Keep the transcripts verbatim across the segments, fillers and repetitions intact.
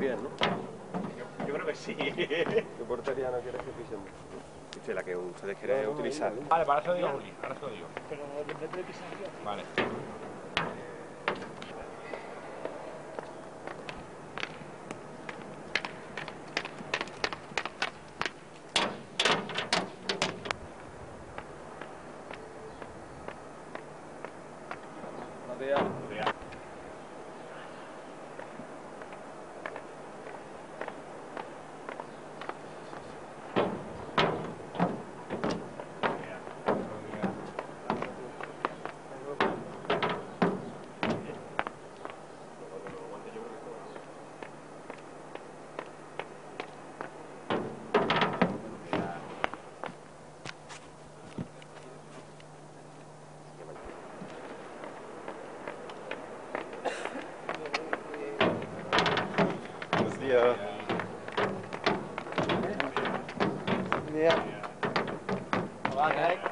bien, ¿no? Yo, yo creo que sí. ¿Qué portería no quieres que pisemos? Dice la que ustedes quieren No, no, utilizar. no, no. Vale, para eso digo, Juli, ahora se lo digo. Pero en vez de pisar yo. Vale. Buenos días. Buenos días. Hola, ¿qué hay?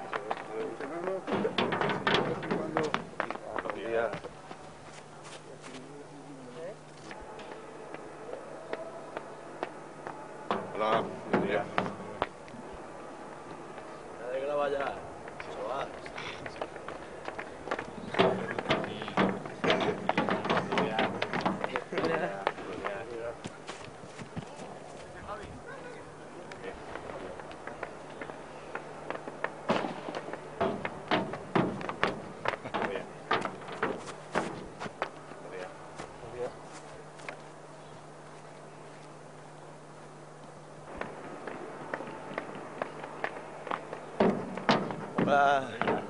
Buenos días. Hola, buenos días. Nadie que la vaya. Eso va. Hola.